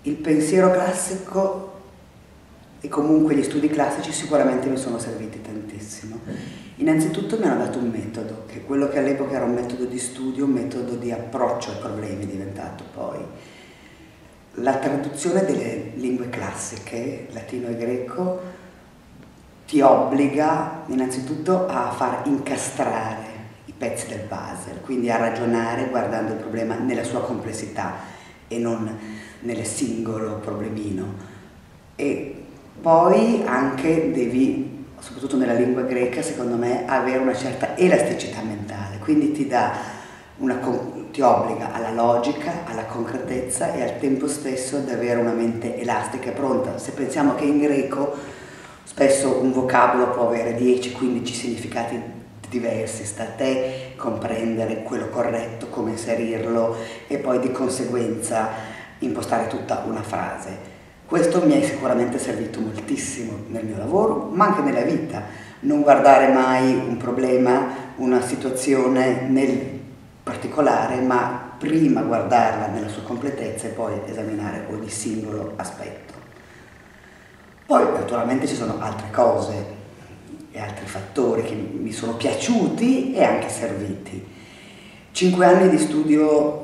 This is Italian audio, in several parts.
Il pensiero classico e comunque gli studi classici sicuramente mi sono serviti tantissimo. Innanzitutto mi hanno dato un metodo, che quello che all'epoca era un metodo di studio, un metodo di approccio ai problemi è diventato poi. La traduzione delle lingue classiche, latino e greco, ti obbliga innanzitutto a far incastrare i pezzi del puzzle, quindi a ragionare guardando il problema nella sua complessità e non nel singolo problemino. E poi anche devi, soprattutto nella lingua greca, secondo me, avere una certa elasticità mentale, quindi ti obbliga alla logica, alla concretezza e al tempo stesso ad avere una mente elastica e pronta. Se pensiamo che in greco spesso un vocabolo può avere 10-15 significati diversi, sta a te comprendere quello corretto, come inserirlo e poi di conseguenza impostare tutta una frase. Questo mi è sicuramente servito moltissimo nel mio lavoro, ma anche nella vita. Non guardare mai un problema, una situazione nel particolare, ma prima guardarla nella sua completezza e poi esaminare ogni singolo aspetto. Poi naturalmente ci sono altre cose e altri fattori che mi sono piaciuti e anche serviti. 5 anni di studio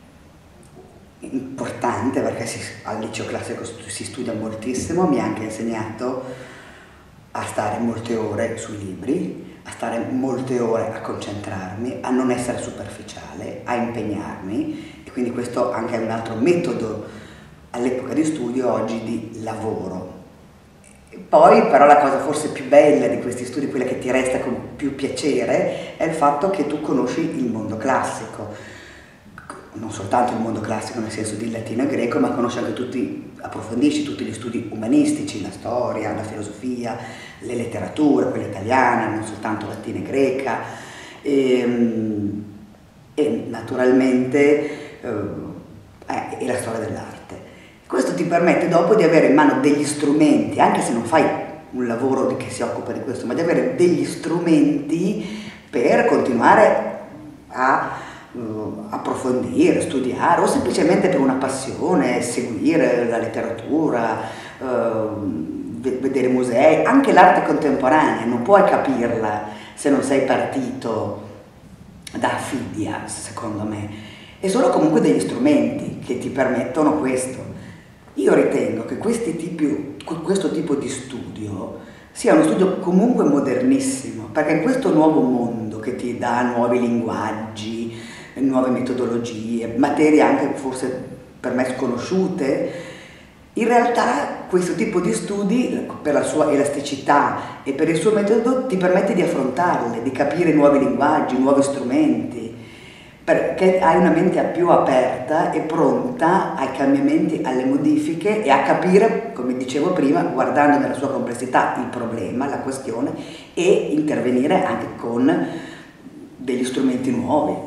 importante, perché al liceo classico si studia moltissimo, mi ha anche insegnato a stare molte ore sui libri, a stare molte ore a concentrarmi, a non essere superficiale, a impegnarmi, e quindi questo anche è un altro metodo all'epoca di studio, oggi di lavoro. E poi però la cosa forse più bella di questi studi, quella che ti resta con più piacere, è il fatto che tu conosci il mondo classico. Non soltanto il mondo classico nel senso di latino e greco, ma conosci anche approfondisci tutti gli studi umanistici, la storia, la filosofia, le letterature, quella italiana, non soltanto latina e greca, e naturalmente e la storia dell'arte. Questo ti permette dopo di avere in mano degli strumenti, anche se non fai un lavoro che si occupa di questo, ma di avere degli strumenti per continuare a approfondire, studiare o semplicemente per una passione, seguire la letteratura, vedere musei, anche l'arte contemporanea. Non puoi capirla se non sei partito da Fidias, secondo me. E sono comunque degli strumenti che ti permettono questo. Io ritengo che questo tipo di studio sia uno studio comunque modernissimo, perché in questo nuovo mondo che ti dà nuovi linguaggi, nuove metodologie, materie anche forse per me sconosciute, in realtà questo tipo di studi, per la sua elasticità e per il suo metodo, ti permette di affrontarle, di capire nuovi linguaggi, nuovi strumenti, perché hai una mente più aperta e pronta ai cambiamenti, alle modifiche e a capire, come dicevo prima, guardando nella sua complessità il problema, la questione, e intervenire anche con degli strumenti nuovi.